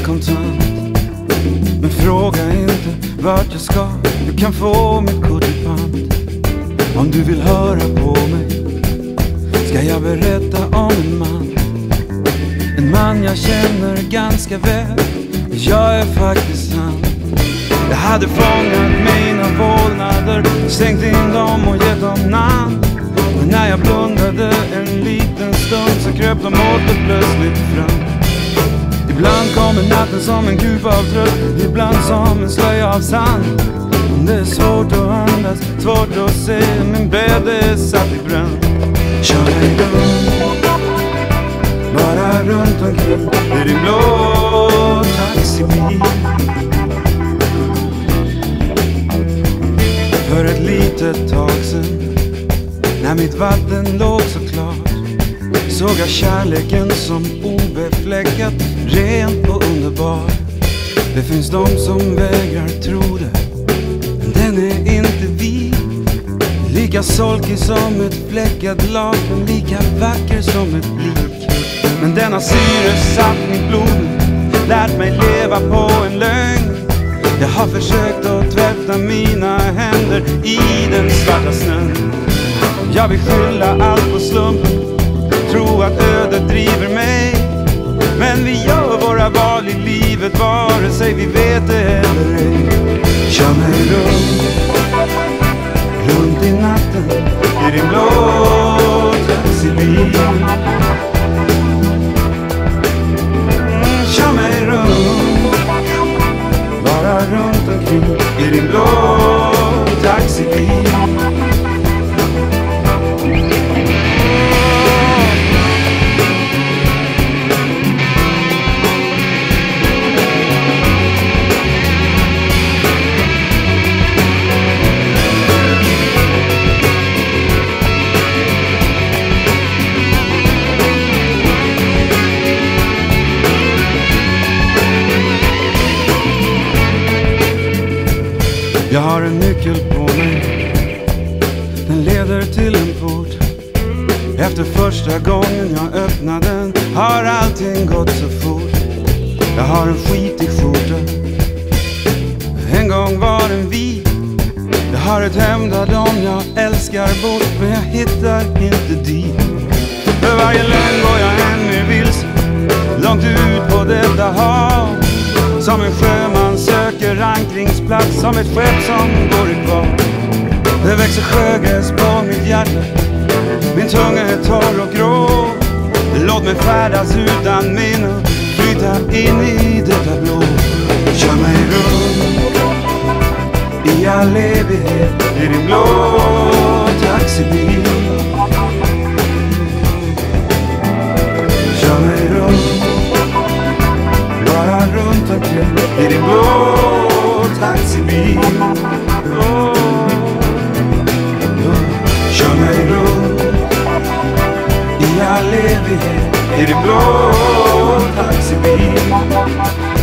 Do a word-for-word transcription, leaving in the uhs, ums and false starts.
kontant. Men fråga inte vart jag ska, du kan få mitt kort i pant. Om du vill höra på mig ska jag berätta om en man. En man jag känner ganska väl, jag är faktiskt han. Jag hade fångat mina vålnader, stängt in dem och gett dem namn. Men när jag blundade en liten stund så kröp de åter plötsligt fram. Ibland kommer natten som en kup av trött, ibland som en slöja av sand. Det är svårt att andas, svårt att se, min bädd är satt i brand. Kör dig runt, bara runt omkring i din blå taxibil. För ett litet tag sen, när mitt vatten låg så klart, såg jag kärleken som obefläckat, ren och underbar. Det finns de som vägrar tro det, men den är inte vi. Lika solkig som ett fläckat lakan, lika vacker som ett lik. Men den har syresatt mitt blod, lärt mig leva på en lögn. Jag har försökt att tvätta mina händer i den svarta snön. Jag vill skylla allt på slumpen, tro att ödet driver mig. Men vi gör våra val i livet, vare sig vi vet det eller ej. Kör mig runt, runt i natten i din blå taxibil. Kör mig runt, bara runt omkring i din blå taxibil. Jag har en nyckel på mig, den leder till en port. Efter första gången jag öppnade den har allting gått så fort. Jag har en skitig skjorta, en gång var den vit. Jag har ett hem där de jag älskar bort, men jag hittar inte dit. För varje lögn går jag ännu vilse, långt ut på detta hav. Som en sjöman söker ankringsplats, som ett skepp som går i kvar. Det växer sjögräs på mitt hjärta, min tunga är torr och grå. Låt mig färdas utan minne, flytta in i detta blå. Kör mig runt i all evighet i din blå taxibil. Kör mig runt, bara runt omkring i din blå taxibil. Oh, oh. Kör mig runt i all evighet i din blå taxibil.